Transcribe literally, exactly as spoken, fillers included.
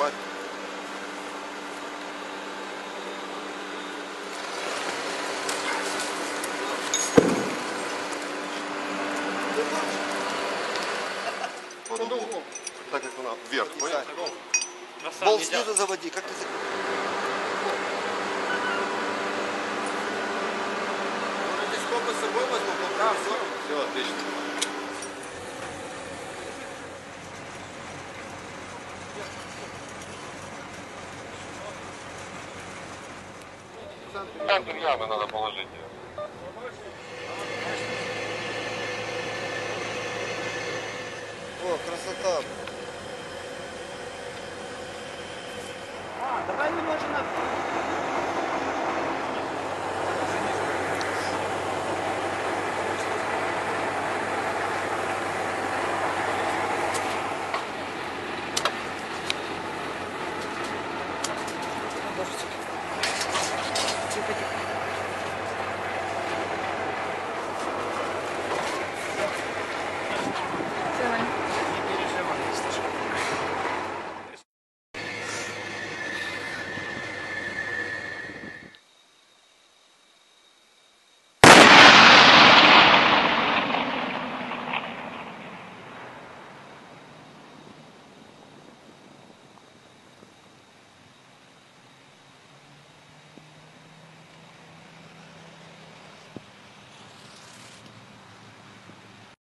працювати. По дугу. Так як вона вверх, понял? Болт снизу заводи, как ты... Может, здесь сколько с собой возьму? Да, все. Все, отлично. Центр ямы надо положить. О, красота. А, давай немножко на...